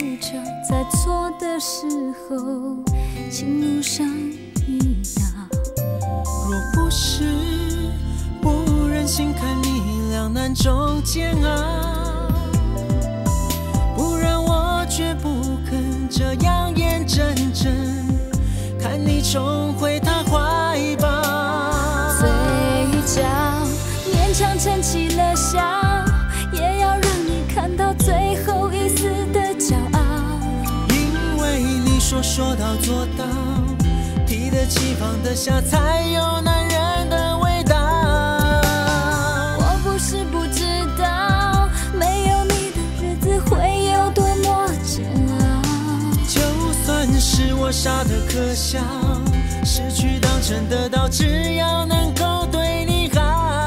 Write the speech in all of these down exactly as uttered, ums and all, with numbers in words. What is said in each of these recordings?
求，在错的时候，情路上遇到。 若不是不忍心看你两难中煎熬，不然我绝不肯这样眼睁睁看你重回他怀抱。 嘴角勉强撑起了笑，也要让你看到最后一丝的骄傲。 因为你说说到做到，提得起放得下，才有男人的味道。 我不是不知道，没有你的日子会有多么煎熬。 就算是我傻得可笑，失去当成得到，只要能够对你好，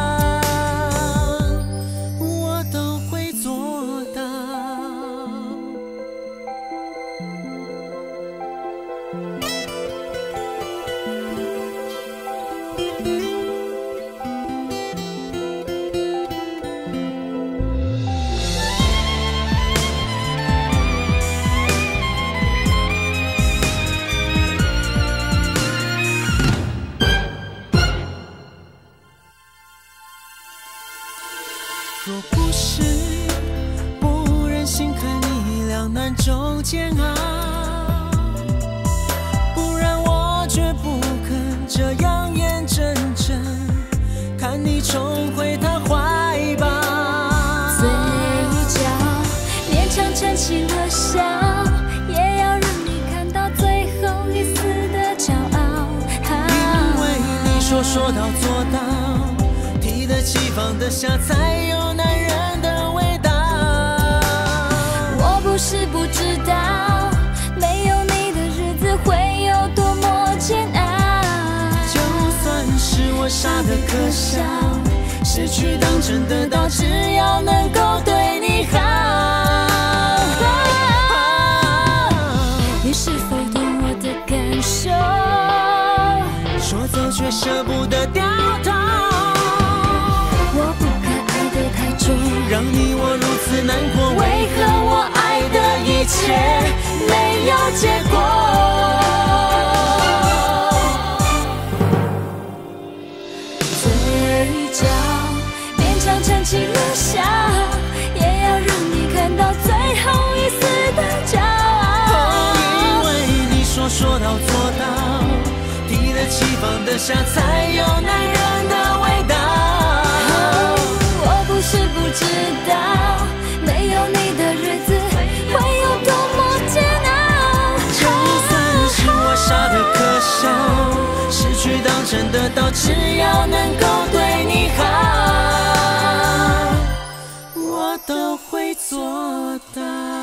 我都会做到。若不是不忍心看你两难中煎熬，不然我绝不肯这样眼睁睁看你重回他怀抱。 嘴角勉强撑起了笑，也要让你看到最后一丝的骄傲。 因为你说说到做到，提得起放得下，才有男人的味道。 我不是不知道，没有你的日子会有多么煎熬。 就算是我傻得可笑，失去当真得到，只要能够对你好。 你是否懂我的感受？ 说走却舍不得掉头， 我不该爱得太重， 让你我如此难过。 为何我爱的一切没有结果？嘴角勉强撑起了笑，也要让你看到最后一丝的骄傲。 因为你说说到做到，提得起放得下，才有男人的味道。 我不是不知道，没有你的日子会有多么煎熬。 就算是我傻得可笑，失去当真得到，只要能够对你好，我都会做到。